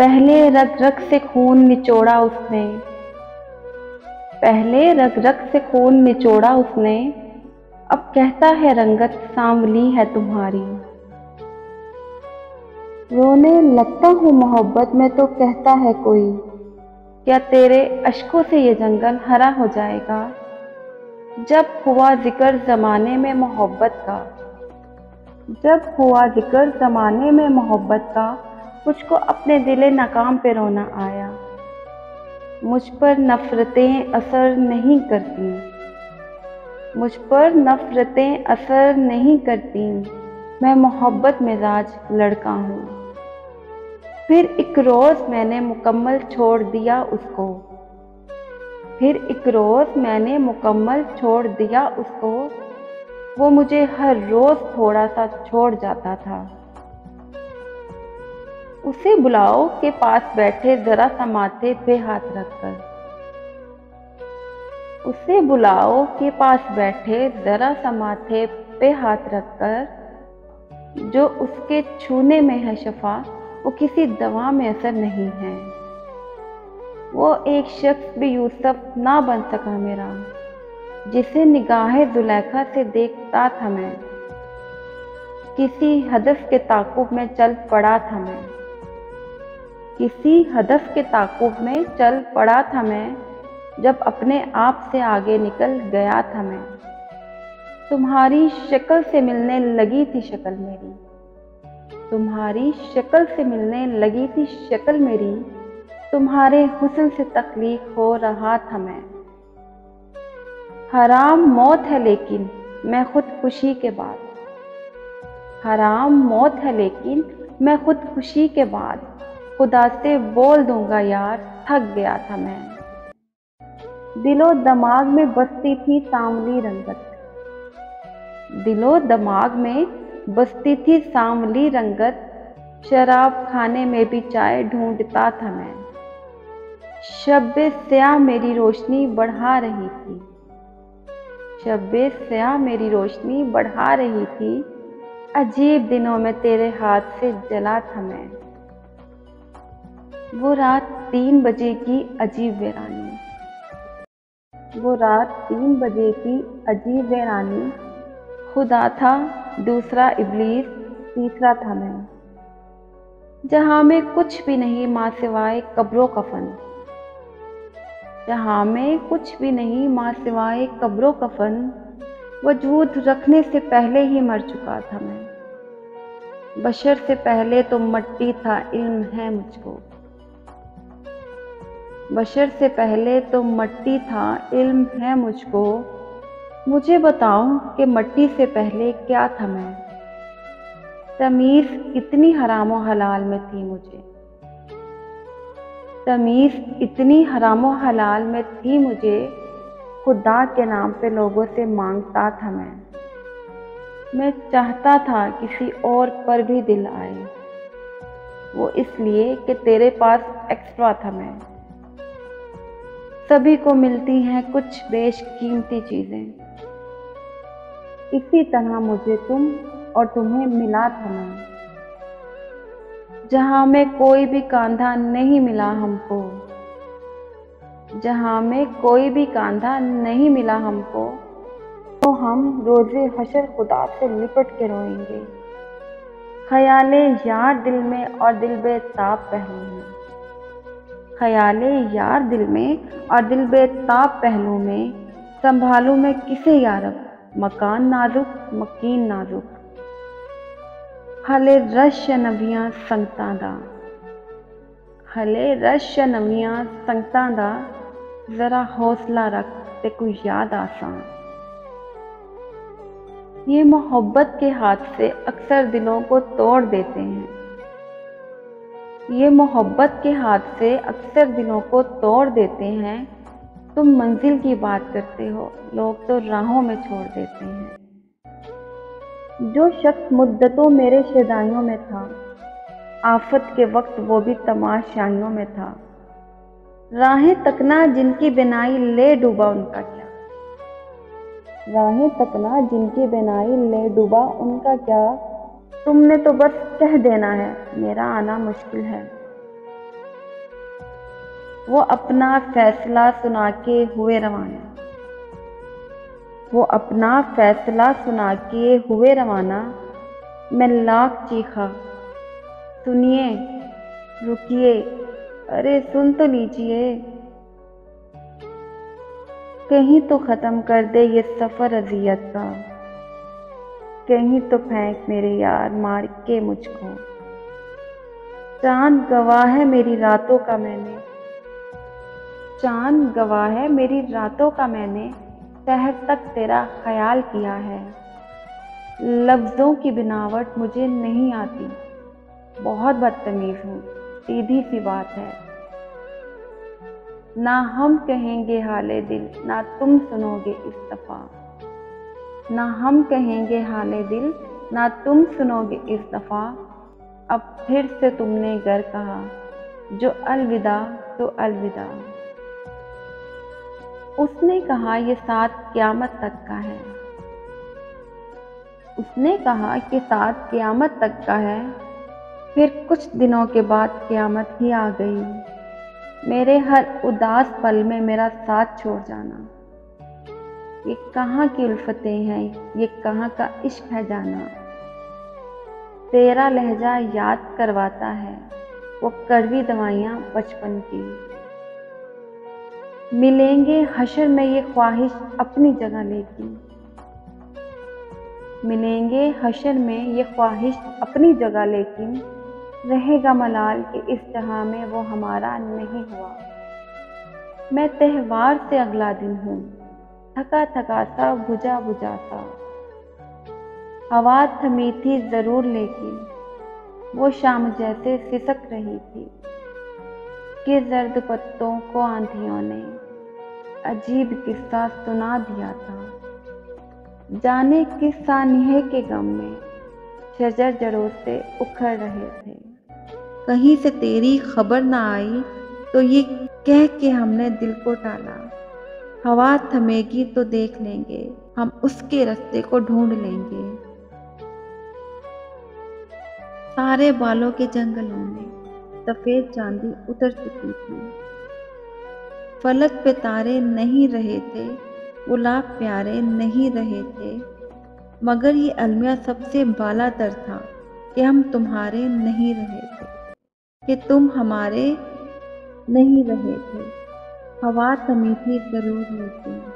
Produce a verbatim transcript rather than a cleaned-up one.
पहले रग रग से खून निचोड़ा उसने, पहले रग रग से खून निचोड़ा उसने, अब कहता है रंगत सांवली है तुम्हारी। रोने लगता हूँ मोहब्बत में तो कहता है कोई, क्या तेरे अश्कों से ये जंगल हरा हो जाएगा। जब हुआ जिक्र ज़माने में मोहब्बत का, जब हुआ जिक्र ज़माने में मोहब्बत का, मुझको अपने दिले नाकाम पे रोना आया। मुझ पर नफ़रतें असर नहीं करती, मुझ पर नफ़रतें असर नहीं करती, मैं मोहब्बत मिजाज लड़का हूँ। फिर एक रोज़ मैंने मुकम्मल छोड़ दिया उसको, फिर एक रोज़ मैंने मुकम्मल छोड़ दिया उसको, वो मुझे हर रोज़ थोड़ा सा छोड़ जाता था। उसे बुलाओ के पास बैठे ज़रा सा माथे पे हाथ रखकर, उसे बुलाओ के पास बैठे ज़रा सा माथे पे हाथ रखकर, जो उसके छूने में है शफा वो किसी दवा में असर नहीं है। वो एक शख्स भी यूसुफ ना बन सका मेरा, जिसे निगाहे जुलेखा से देखता था मैं। किसी हदफ के ताक़ुब में चल पड़ा था मैं, किसी हदफ के ताक़ुब में चल पड़ा था मैं, जब अपने आप से आगे निकल गया था मैं। तुम्हारी शक्ल से मिलने लगी थी शक्ल मेरी, तुम्हारी शक्ल से मिलने लगी थी शक्ल मेरी, तुम्हारे हुस्न से तख्लीक हो रहा था मैं। हराम मौत है लेकिन मैं खुदकुशी के बाद, हराम मौत है लेकिन मैं खुदकुशी के बाद, खुदा से बोल दूंगा यार थक गया था मैं। दिलो दिमाग में बसती थी सांवली रंगत, दिलो दिमाग में बसती थी सांवली रंगत, शराब खाने में भी चाय ढूंढता था मैं। शब्बे स्याह मेरी रोशनी बढ़ा रही थी, शब्बे स्याह मेरी रोशनी बढ़ा रही थी, अजीब दिनों में तेरे हाथ से जला था मैं। वो रात तीन बजे की अजीब वीरानी, वो रात तीन बजे की अजीब वीरानी, खुदा था दूसरा इब्लीस तीसरा था मैं। जहाँ में कुछ भी नहीं माँ सिवाय कब्रों कफन, जहाँ में कुछ भी नहीं माँ सिवाय कब्रों कफन, वजूद रखने से पहले ही मर चुका था मैं। बशर से पहले तो मट्टी था इल्म है मुझको, बशर से पहले तो मट्टी था इल्म है मुझको, मुझे बताओ कि मट्टी से पहले क्या था मैं। तमीज़ इतनी हराम व हलाल में थी मुझे, तमीज़ इतनी हराम व हलाल में थी मुझे, खुदा के नाम पे लोगों से मांगता था मैं। मैं चाहता था किसी और पर भी दिल आए, वो इसलिए कि तेरे पास एक्स्ट्रा था मैं। सभी को मिलती हैं कुछ बेशकीमती चीज़ें, इसी तरह मुझे तुम और तुम्हें मिला था मैं। जहाँ में कोई भी कांधा नहीं मिला हमको, जहाँ में कोई भी कांधा नहीं मिला हमको, तो हम रोज़े हशर खुदा से लिपट के रोएंगे। ख्याले यार दिल में और दिल बेताब पहलू में, ख्याले यार दिल में और दिल बेताब पहलू में, संभालूं मैं किसे यारब मकान नाजुक मकीन नाजुक। हले रश नवियां संगतां दा, हले रश नवियां संगतां दा, ज़रा हौसला रख ते कोई याद आसान। ये मोहब्बत के हाथ से अक्सर दिलों को तोड़ देते हैं, ये मोहब्बत के हाथ से अक्सर दिलों को तोड़ देते हैं। तुम मंजिल की बात करते हो, लोग तो राहों में छोड़ देते हैं। जो शख्स मुद्दतों मेरे शदाइयों में था, आफत के वक्त वो भी तमाशाइयों में था। राहें तकना जिनकी बिनाई ले डूबा उनका क्या, राहें तकना जिनकी बिनाई ले डूबा उनका क्या। तुमने तो बस कह देना है मेरा आना मुश्किल है, वो अपना फैसला सुना के हुए रवाना वो अपना फैसला सुना के हुए रवाना। मैं लाख चीखा, सुनिए, रुकिए, अरे सुन तो लीजिए। कहीं तो ख़त्म कर दे ये सफ़र अज़ियत का, कहीं तो फेंक मेरे यार मार के मुझको। चाँद गवाह है मेरी रातों का मैंने चाँद गवाह है मेरी रातों का मैंने शहर तक तेरा ख्याल किया है। लफ्ज़ों की बनावट मुझे नहीं आती, बहुत बदतमीज़ हूँ, सीधी सी बात है। ना हम कहेंगे हाले दिल, ना तुम सुनोगे इस दफ़ा। ना हम कहेंगे हाले दिल, ना तुम सुनोगे इस दफ़ा। अब फिर से तुमने गर कहा, जो अलविदा तो अलविदा। उसने कहा ये साथ क़यामत तक का है उसने कहा कि साथ क़यामत तक का है। फिर कुछ दिनों के बाद क़यामत ही आ गई। मेरे हर उदास पल में मेरा साथ छोड़ जाना। ये कहाँ की उल्फतें हैं, ये कहाँ का इश्क है जाना। तेरा लहजा याद करवाता है वो कड़वी दवाइयाँ बचपन की। मिलेंगे हशर में ये ख्वाहिश अपनी जगह लेगी मिलेंगे हशर में ये ख्वाहिश अपनी जगह लेकिन रहेगा मलाल कि इस जहां में वो हमारा नहीं हुआ। मैं त्योहार से अगला दिन हूँ, थका थका सा, बुझा बुझा सा। हवा थमी थी ज़रूर लेकिन वो शाम जैसे सिसक रही थी कि जर्द पत्तों को आंधियों ने अजीब किस्सा सुना दिया था। जाने किस सानिहे के गम में शजर जड़ों से उखड़ रहे थे। कहीं से तेरी खबर ना आई तो ये कह के हमने दिल को टाला। हवा थमेगी तो देख लेंगे, हम उसके रास्ते को ढूंढ लेंगे। सारे बालों के जंगलों में सफेद चांदी उतर चुकी थी। फलक पे तारे नहीं रहे थे, गुलाब प्यारे नहीं रहे थे, मगर ये अलमिया सबसे बालातर था कि हम तुम्हारे नहीं रहे थे, कि तुम हमारे नहीं रहे थे। हवा थमी थी ज़रूर लेकिन